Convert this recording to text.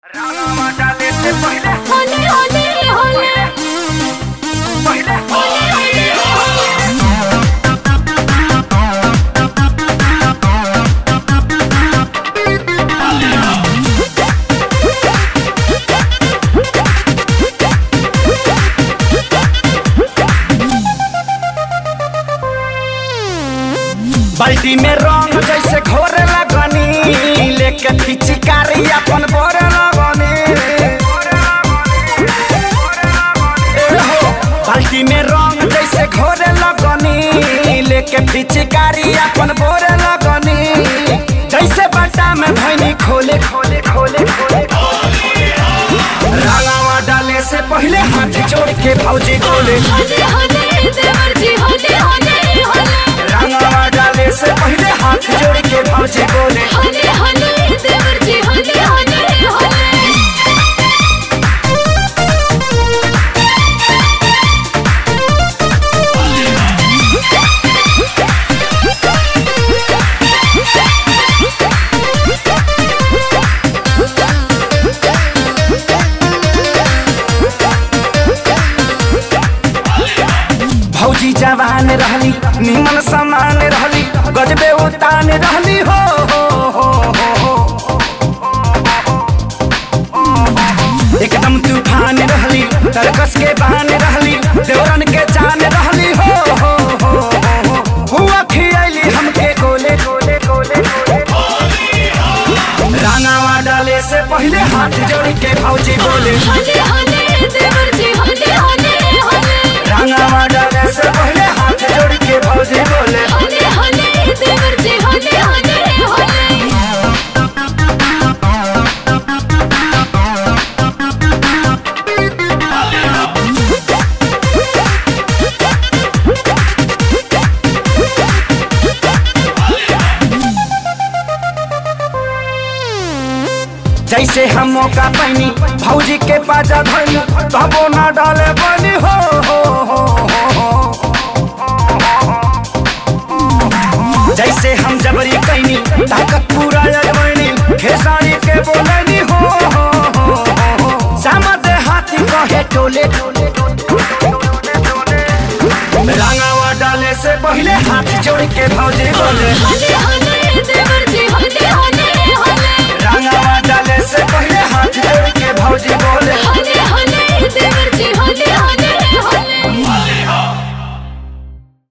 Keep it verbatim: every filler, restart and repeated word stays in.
डाले से पहले होले होले होले पहले होले बाल्टी में रंग जैसे घोरे लगनी लेके पिचकारी अपन बोरे लगनी बाल्टी में रंग जैसे घोरे लगनी लेके पिचकारी अपन बोरे लगनी जैसे बटा में भैनी खोले खोले खोले खोले रंगावा डाले से पहले हाथ जोड़ के भौजी बोले होले होले देवर जी होले होले होले रंगावा डाले से पहले हाथ जोड़ के भौजी बोले होले होले देवर जी होले होले होले भौजी जवान रहली निमन समान रहली गजबे उतान रहली हो हो हो हो एकदम तूफान रहली तरकस के बहान रहली देवरन के जान रहली हो हो हो हुआ खियली हमके गोले गोले गोले रानावा डाले से पहले हाथ जोड़ के भौजी बोले होले होले देवर जी होले होले होले रानावा डाले से पहले हाथ जोड़ के भौजी बोले होले होले देवर जी होले होले होले जैसे हम मौका पैनी भौजी के पाजा धनी तबो ना डाले बनी हो हो हो हो जैसे हम जबरी कैनी ताकत पूरा लगवैनी खेसारी के बोलनी हो हो हो सामते हाथी कहे टोले रंगावा डाले से पहले हाथ जोड़ के भौजी बोले होले